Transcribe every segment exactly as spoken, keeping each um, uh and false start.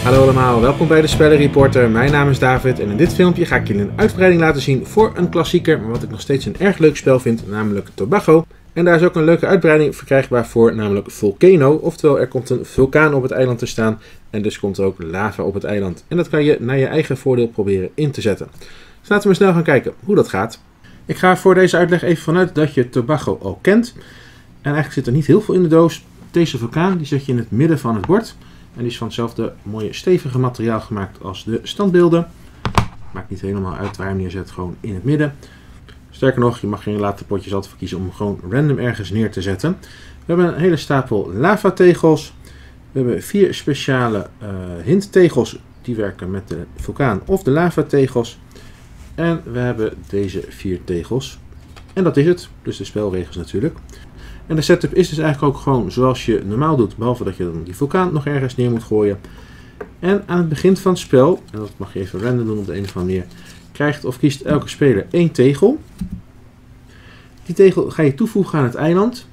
Hallo allemaal, welkom bij de Spellenreporter. Mijn naam is David en in dit filmpje ga ik jullie een uitbreiding laten zien voor een klassieker, maar wat ik nog steeds een erg leuk spel vind, namelijk Tobago. En daar is ook een leuke uitbreiding verkrijgbaar voor, namelijk Volcano. Oftewel, er komt een vulkaan op het eiland te staan en dus komt er ook lava op het eiland. En dat kan je naar je eigen voordeel proberen in te zetten. Dus laten we snel gaan kijken hoe dat gaat. Ik ga voor deze uitleg even vanuit dat je Tobago al kent. En eigenlijk zit er niet heel veel in de doos. Deze vulkaan die zet je in het midden van het bord. En die is van hetzelfde mooie stevige materiaal gemaakt als de standbeelden. Maakt niet helemaal uit waar je hem neerzet, gewoon in het midden. Sterker nog, je mag in je later potjes altijd voor kiezen om hem gewoon random ergens neer te zetten. We hebben een hele stapel lavategels. We hebben vier speciale uh, hinttegels die werken met de vulkaan of de lavategels. En we hebben deze vier tegels. En dat is het, dus de spelregels natuurlijk. En de setup is dus eigenlijk ook gewoon zoals je normaal doet, behalve dat je dan die vulkaan nog ergens neer moet gooien. En aan het begin van het spel, en dat mag je even random doen op de een of andere manier, krijgt of kiest elke speler één tegel. Die tegel ga je toevoegen aan het eiland.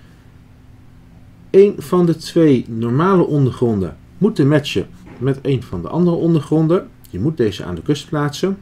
Eén van de twee normale ondergronden moet te matchen met een van de andere ondergronden. Je moet deze aan de kust plaatsen.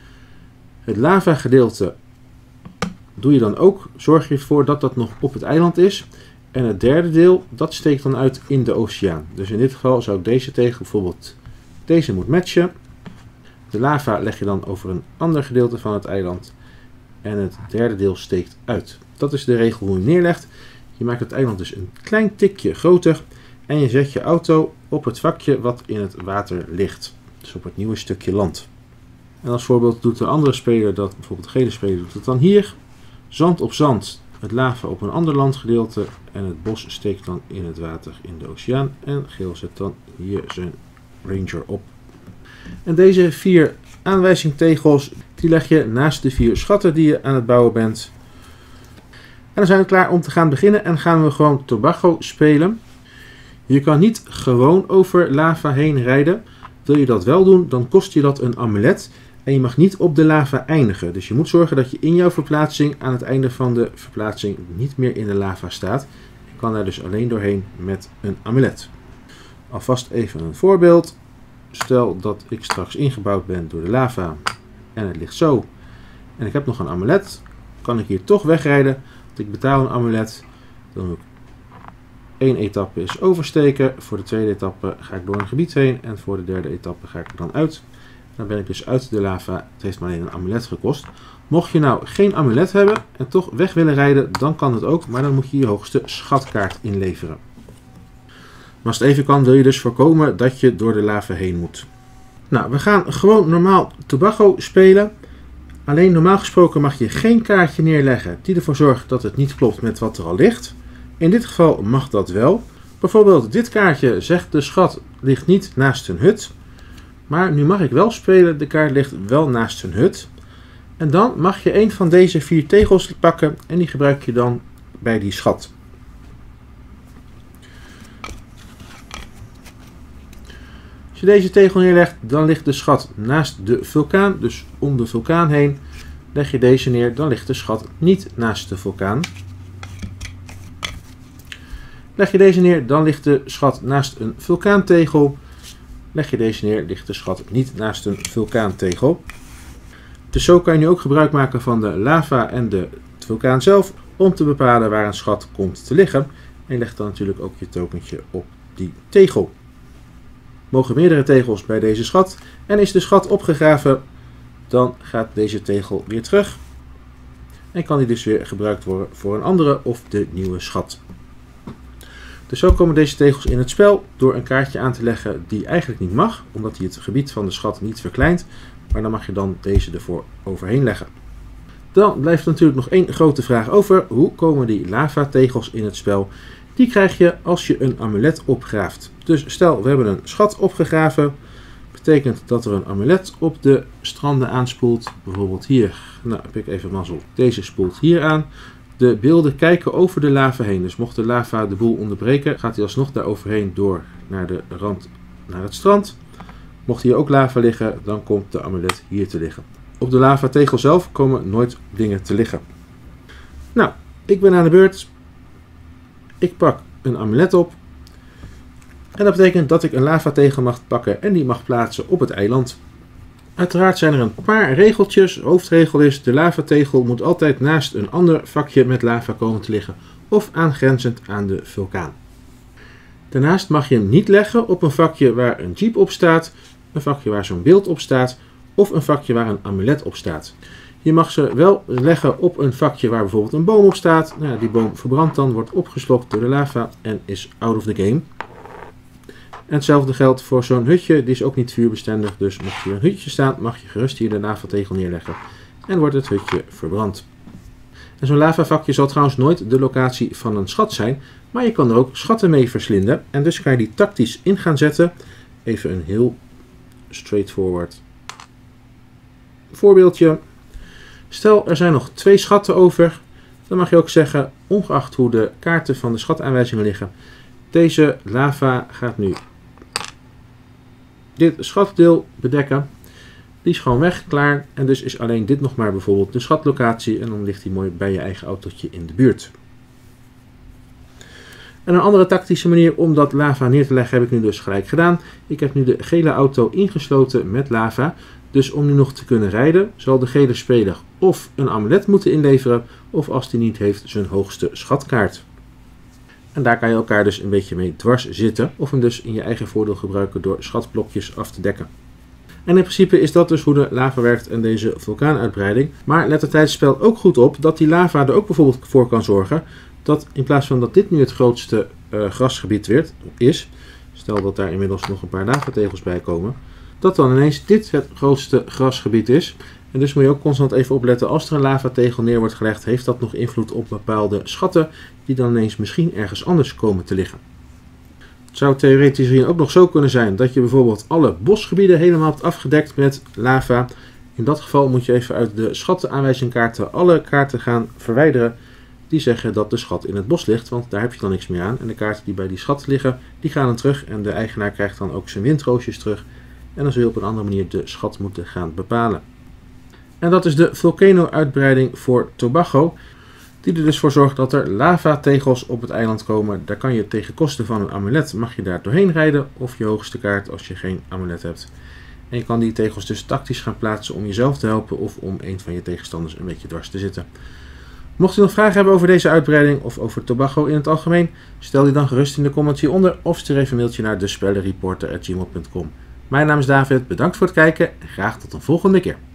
Het lava gedeelte doe je dan ook, zorg je ervoor dat dat nog op het eiland is. En het derde deel, dat steekt dan uit in de oceaan. Dus in dit geval zou ik deze tegel bijvoorbeeld, deze moet matchen. De lava leg je dan over een ander gedeelte van het eiland. En het derde deel steekt uit. Dat is de regel hoe je neerlegt. Je maakt het eiland dus een klein tikje groter. En je zet je auto op het vakje wat in het water ligt. Dus op het nieuwe stukje land. En als voorbeeld doet de andere speler dat, bijvoorbeeld de gele speler doet het dan hier. Zand op zand, het lava op een ander landgedeelte en het bos steekt dan in het water in de oceaan. En geel zet dan hier zijn ranger op. En deze vier aanwijzingtegels, die leg je naast de vier schatten die je aan het bouwen bent. En dan zijn we klaar om te gaan beginnen en gaan we gewoon Tobago spelen. Je kan niet gewoon over lava heen rijden. Wil je dat wel doen, dan kost je dat een amulet. En je mag niet op de lava eindigen. Dus je moet zorgen dat je in jouw verplaatsing aan het einde van de verplaatsing niet meer in de lava staat. Je kan daar dus alleen doorheen met een amulet. Alvast even een voorbeeld. Stel dat ik straks ingebouwd ben door de lava en het ligt zo. En ik heb nog een amulet. Kan ik hier toch wegrijden? Want ik betaal een amulet. Dan doe ik één etappe is oversteken. Voor de tweede etappe ga ik door een gebied heen. En voor de derde etappe ga ik er dan uit. Dan ben ik dus uit de lava. Het heeft maar alleen een amulet gekost. Mocht je nou geen amulet hebben en toch weg willen rijden, dan kan het ook. Maar dan moet je je hoogste schatkaart inleveren. Maar als het even kan, wil je dus voorkomen dat je door de lava heen moet. Nou, we gaan gewoon normaal Tobago spelen. Alleen normaal gesproken mag je geen kaartje neerleggen die ervoor zorgt dat het niet klopt met wat er al ligt. In dit geval mag dat wel. Bijvoorbeeld dit kaartje zegt de schat ligt niet naast een hut. Maar nu mag ik wel spelen, de kaart ligt wel naast een hut. En dan mag je een van deze vier tegels pakken en die gebruik je dan bij die schat. Als je deze tegel neerlegt, dan ligt de schat naast de vulkaan, dus om de vulkaan heen. Leg je deze neer, dan ligt de schat niet naast de vulkaan. Leg je deze neer, dan ligt de schat naast een vulkaantegel. Leg je deze neer, ligt de schat niet naast een vulkaantegel. Dus zo kan je nu ook gebruik maken van de lava en de vulkaan zelf om te bepalen waar een schat komt te liggen. En je legt dan natuurlijk ook je tokentje op die tegel. Mogen meerdere tegels bij deze schat en is de schat opgegraven, dan gaat deze tegel weer terug. En kan die dus weer gebruikt worden voor een andere of de nieuwe schat. Dus zo komen deze tegels in het spel door een kaartje aan te leggen die eigenlijk niet mag, omdat hij het gebied van de schat niet verkleint. Maar dan mag je dan deze ervoor overheen leggen. Dan blijft er natuurlijk nog één grote vraag over. Hoe komen die lavategels in het spel? Die krijg je als je een amulet opgraaft. Dus stel we hebben een schat opgegraven. Betekent dat er een amulet op de stranden aanspoelt. Bijvoorbeeld hier. Nou heb ik even mazzel. Deze spoelt hier aan. De beelden kijken over de lava heen. Dus mocht de lava de boel onderbreken, gaat hij alsnog daar overheen door naar de rand, naar het strand. Mocht hier ook lava liggen, dan komt de amulet hier te liggen. Op de lavategel zelf komen nooit dingen te liggen. Nou, ik ben aan de beurt. Ik pak een amulet op. En dat betekent dat ik een lavategel mag pakken en die mag plaatsen op het eiland. Uiteraard zijn er een paar regeltjes. De hoofdregel is: de lavategel moet altijd naast een ander vakje met lava komen te liggen of aangrenzend aan de vulkaan. Daarnaast mag je hem niet leggen op een vakje waar een jeep op staat, een vakje waar zo'n beeld op staat of een vakje waar een amulet op staat. Je mag ze wel leggen op een vakje waar bijvoorbeeld een boom op staat. Nou, die boom verbrandt dan, wordt opgeslokt door de lava en is out of the game. En hetzelfde geldt voor zo'n hutje, die is ook niet vuurbestendig, dus mocht hier een hutje staan, mag je gerust hier de lavategel neerleggen en wordt het hutje verbrand. En zo'n lavavakje zal trouwens nooit de locatie van een schat zijn, maar je kan er ook schatten mee verslinden en dus kan je die tactisch in gaan zetten. Even een heel straightforward voorbeeldje. Stel, er zijn nog twee schatten over, dan mag je ook zeggen, ongeacht hoe de kaarten van de schataanwijzingen liggen, deze lava gaat nu dit schatdeel bedekken. Die is gewoon weg, klaar. En dus is alleen dit nog maar bijvoorbeeld de schatlocatie. En dan ligt die mooi bij je eigen autootje in de buurt. En een andere tactische manier om dat lava neer te leggen heb ik nu dus gelijk gedaan. Ik heb nu de gele auto ingesloten met lava. Dus om nu nog te kunnen rijden, zal de gele speler of een amulet moeten inleveren, of als die niet heeft, zijn hoogste schatkaart. En daar kan je elkaar dus een beetje mee dwars zitten, of hem dus in je eigen voordeel gebruiken door schatblokjes af te dekken. En in principe is dat dus hoe de lava werkt en deze vulkaanuitbreiding. Maar let er tijdens het spel ook goed op dat die lava er ook bijvoorbeeld voor kan zorgen dat in plaats van dat dit nu het grootste uh, grasgebied werd, is, stel dat daar inmiddels nog een paar lavategels bij komen, dat dan ineens dit het grootste grasgebied is. En dus moet je ook constant even opletten, als er een lavategel neer wordt gelegd, heeft dat nog invloed op bepaalde schatten die dan ineens misschien ergens anders komen te liggen. Het zou theoretisch gezien ook nog zo kunnen zijn dat je bijvoorbeeld alle bosgebieden helemaal hebt afgedekt met lava. In dat geval moet je even uit de schattenaanwijzingkaarten alle kaarten gaan verwijderen die zeggen dat de schat in het bos ligt, want daar heb je dan niks meer aan. En de kaarten die bij die schat liggen, die gaan dan terug en de eigenaar krijgt dan ook zijn windroosjes terug. En dan zul je op een andere manier de schat moeten gaan bepalen. En dat is de Volcano-uitbreiding voor Tobago, die er dus voor zorgt dat er lavategels op het eiland komen. Daar kan je tegen kosten van een amulet, mag je daar doorheen rijden, of je hoogste kaart als je geen amulet hebt. En je kan die tegels dus tactisch gaan plaatsen om jezelf te helpen of om een van je tegenstanders een beetje dwars te zitten. Mocht u nog vragen hebben over deze uitbreiding of over Tobago in het algemeen, stel die dan gerust in de comments hieronder of stuur even een mailtje naar despellenreporter at gmail punt com. Mijn naam is David, bedankt voor het kijken en graag tot een volgende keer.